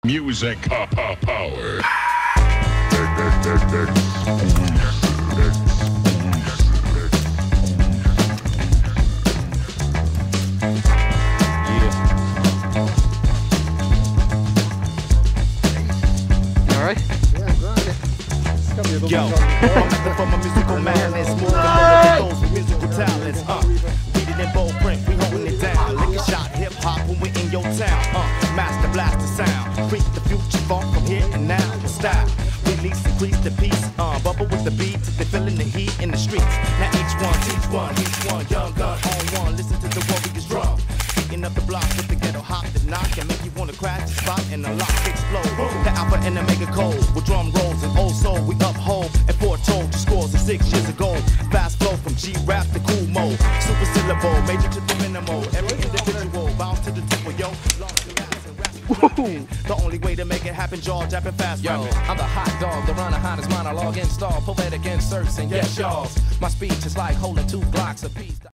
Music power. Yo, I'm method for my musical madness, moving on those with musical talents. Read it in bold print, we holding it down. Lick a shot, hip hop when we in your town. Master blast the sound, creep the future funk from here and now. Style, release, increase the peace. Bubble with the beats, they feeling the heat in the streets. Now each one, young gun on one. Listen to the warriors drum. Beating up the block with the ghetto hop that knock and make you wanna crash the spot and unlock, explode. The alpha and the mega code with drum rolls and old soul we uphold and foretold the scores of 6 years ago. Fast flow from G-rap to cool mode, super syllable, major to the minimal. Every individual bounce to the tempo, yo. The only way to make it happen, jaw japping fast. Yo, I'm the hot dog, the runner, hottest monologue install, poetic inserts, and yes, y'all. My speech is like holding 2 blocks apiece.